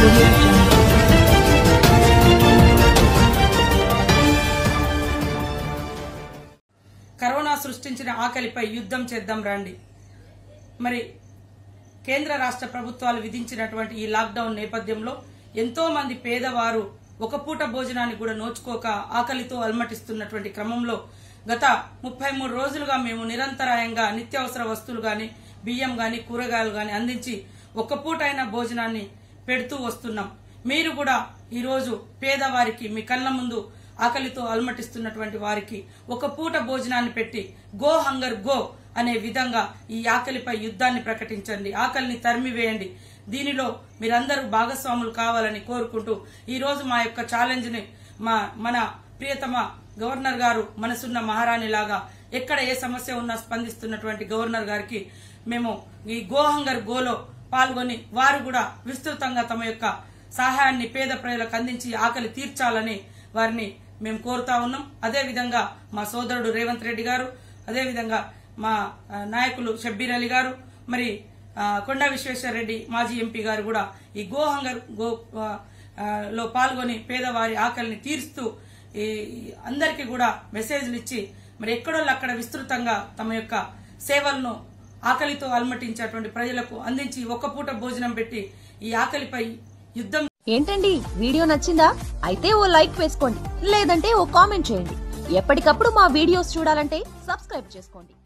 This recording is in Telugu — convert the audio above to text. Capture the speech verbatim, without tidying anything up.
Audio Jungle. కరోనా సృష్టించిన ఆకలిపై యుద్ధం చేద్దాం రండి. మరి కేంద్ర రాష్ట్ర ప్రభుత్వాలు విధించినటువంటి ఈ లాక్డౌన్ నేపథ్యంలో ఎంతో మంది పేదవారు ఒక పూట భోజనాన్ని కూడా నోచుకోక ఆకలితో అల్మటిస్తున్నటువంటి క్రమంలో గత ముప్పై మూడు రోజులుగా మేము నిరంతరాయంగా నిత్యావసర వస్తువులు గాని బియ్యం గాని కూరగాయలు గాని అందించి ఒక పూట అయిన భోజనాన్ని పెడుతూ వస్తున్నాం. మీరు కూడా ఈ రోజు పేదవారికి మీ కళ్ళ ముందు ఆకలితో అల్మటిస్తున్నటువంటి వారికి ఒక పూట భోజనాన్ని పెట్టి గో హంగర్ గో అనే విధంగా ఈ ఆకలిపై యుద్ధాన్ని ప్రకటించండి. ఆకలిని తరిమివేయండి. దీనిలో మీరందరూ భాగస్వాములు కావాలని కోరుకుంటూ ఈ రోజు మా యొక్క ఛాలెంజ్ ని మా మన ప్రియతమ గవర్నర్ గారు మనసున్న మహారాణి లాగా ఎక్కడ ఏ సమస్య ఉన్నా స్పందిస్తున్నటువంటి గవర్నర్ గారికి మేము ఈ గో హంగర్ గోలో పాల్గొని వారు కూడా విస్తృతంగా తమ యొక్క సహాయాన్ని పేద ప్రజలకు అందించి ఆకలి తీర్చాలని వారిని మేము కోరుతా ఉన్నాం. అదేవిధంగా మా సోదరుడు రేవంత్ రెడ్డి గారు, అదేవిధంగా మా నాయకులు షబ్బీర్ అలీ గారు, మరి కొండా విశ్వేశ్వర రెడ్డి మాజీ ఎంపీ గారు కూడా ఈ గో హంగర్ గో లో పాల్గొని పేదవారి ఆకలిని తీరుస్తూ ఈ అందరికీ కూడా మెసేజ్లు ఇచ్చి మరి ఎక్కడోళ్ళు అక్కడ విస్తృతంగా తమ యొక్క సేవలను ఆకలితో అల్మటించేటువంటి ప్రజలకు అందించి ఒక్క పూట భోజనం పెట్టి ఈ ఆకలిపై యుద్ధం. ఏంటండి వీడియో నచ్చిందా? అయితే ఓ లైక్ వేసుకోండి, లేదంటే ఓ కామెంట్ చేయండి. ఎప్పటికప్పుడు మా వీడియోస్ చూడాలంటే సబ్స్క్రైబ్ చేసుకోండి.